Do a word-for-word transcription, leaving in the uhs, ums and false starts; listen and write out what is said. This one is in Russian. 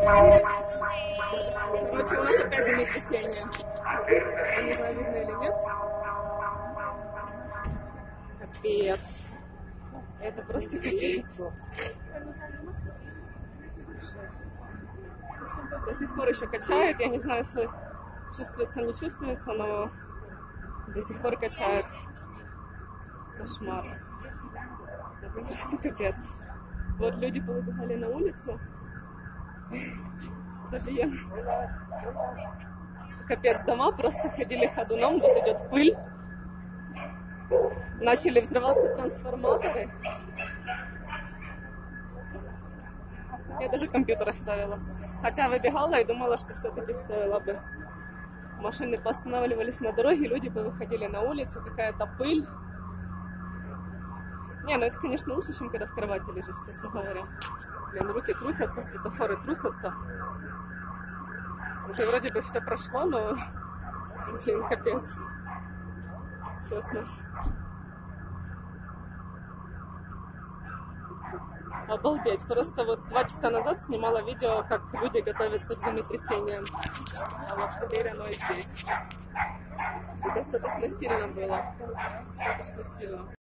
Короче, у нас опять землетрясение. Я не знаю, видно или нет. Капец. Это просто капец. Жесть. До сих пор еще качает. Я не знаю, если чувствуется, не чувствуется, но до сих пор качает. Кошмар. Это просто капец. Вот люди повыбегали на улицу. Капец, дома просто ходили ходуном. Вот идет пыль. Начали взрываться трансформаторы. Я даже компьютер оставила. Хотя выбегала и думала, что все-таки стоило бы. Машины поостанавливались на дороге, люди повыходили на улицу, какая-то пыль. Не, ну это, конечно, лучше, чем когда в кровати лежишь, честно говоря. Блин, руки трусятся, светофоры трусятся. Уже вроде бы все прошло, но, блин, капец. Честно. Обалдеть. Просто вот два часа назад снимала видео, как люди готовятся к землетрясениям. А вот теперь оно и здесь. И достаточно сильно было. Достаточно сильно.